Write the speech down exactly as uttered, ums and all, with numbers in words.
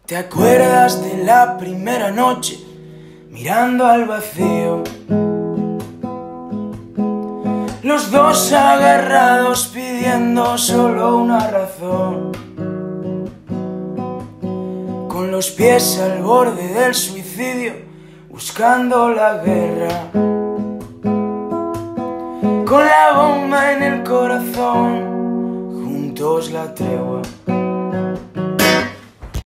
¿Te acuerdas de la primera noche mirando al vacío? Los dos agarrados pidiendo solo una razón, con los pies al borde del suicidio, buscando la guerra, con la bomba en el corazón, juntos la tregua.